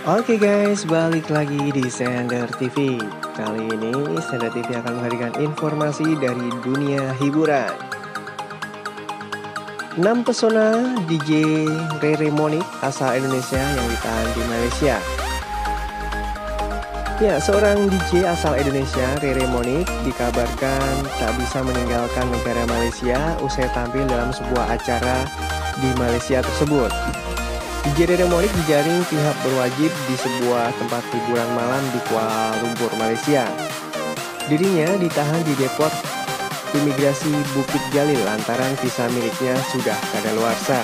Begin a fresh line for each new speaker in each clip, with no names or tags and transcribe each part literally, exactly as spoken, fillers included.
Oke guys, balik lagi di Sender T V. Kali ini Sender T V akan menghadirkan informasi dari dunia hiburan. enam pesona D J Rere Monik asal Indonesia yang ditahan di Malaysia. Ya, seorang D J asal Indonesia, Rere Monik, dikabarkan tak bisa meninggalkan negara Malaysia usai tampil dalam sebuah acara di Malaysia tersebut. D J Rere Monik dijaring pihak berwajib di sebuah tempat hiburan malam di Kuala Lumpur, Malaysia. Dirinya ditahan di depot imigrasi Bukit Jalil lantaran visa miliknya sudah kadaluarsa.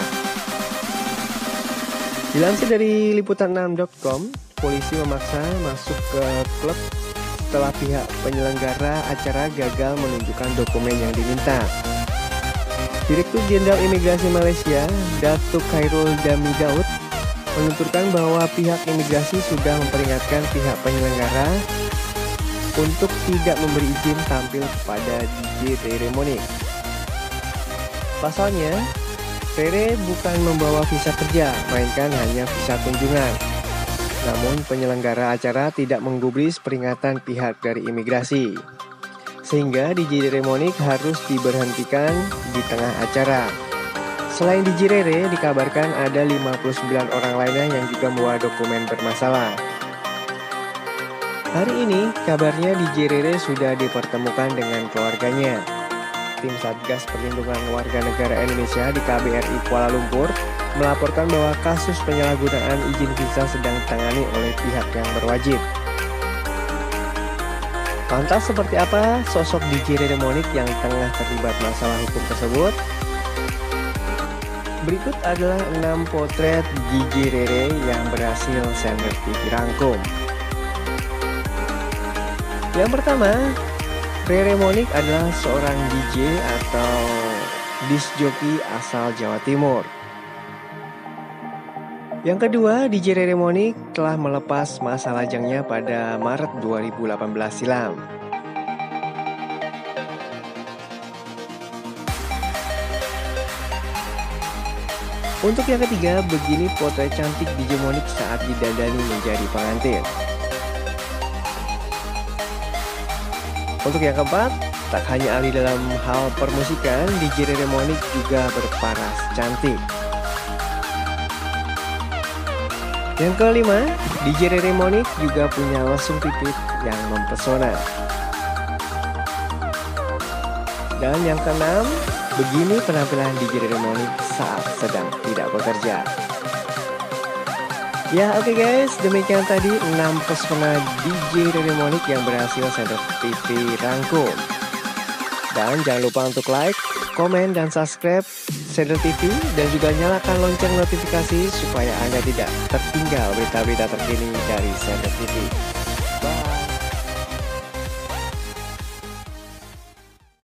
Dilansir dari liputan enam titik com, polisi memaksa masuk ke klub setelah pihak penyelenggara acara gagal menunjukkan dokumen yang diminta. Direktur Jenderal Imigrasi Malaysia, Datuk Khairul Dami Daud, menuturkan bahwa pihak imigrasi sudah memperingatkan pihak penyelenggara untuk tidak memberi izin tampil kepada D J Rere Monik. Pasalnya, Rere bukan membawa visa kerja, melainkan hanya visa kunjungan. Namun penyelenggara acara tidak menggubris peringatan pihak dari imigrasi, sehingga D J Rere Monik harus diberhentikan di tengah acara. Selain D J Rere, dikabarkan ada lima puluh sembilan orang lainnya yang juga membawa dokumen bermasalah. Hari ini, kabarnya D J Rere sudah dipertemukan dengan keluarganya. Tim Satgas Perlindungan Warga Negara Indonesia di K B R I Kuala Lumpur melaporkan bahwa kasus penyalahgunaan izin visa sedang ditangani oleh pihak yang berwajib. Lantas seperti apa sosok D J Rere Monik yang tengah terlibat masalah hukum tersebut? Berikut adalah enam potret D J Rere yang berhasil Sender T V rangkum. Yang pertama, Rere Monik adalah seorang D J atau disc jockey asal Jawa Timur. Yang kedua, D J Rere Monik telah melepas masa lajangnya pada Maret dua ribu delapan belas silam. Untuk yang ketiga, begini potret cantik D J Monik saat didandani menjadi pengantin. Untuk yang keempat, tak hanya ahli dalam hal permusikan, D J Rere Monik juga berparas cantik. Yang kelima, D J Rere Monik juga punya lesung pipit yang mempesona. Dan yang keenam, begini penampilan D J Rere Monik saat sedang tidak bekerja. Ya oke okay guys, demikian tadi enam pesona D J Rere Monik yang berhasil Sender T V rangkum. Dan jangan lupa untuk like, komen, dan subscribe Sender T V dan juga nyalakan lonceng notifikasi supaya Anda tidak tertinggal berita-berita terkini dari Sender T V.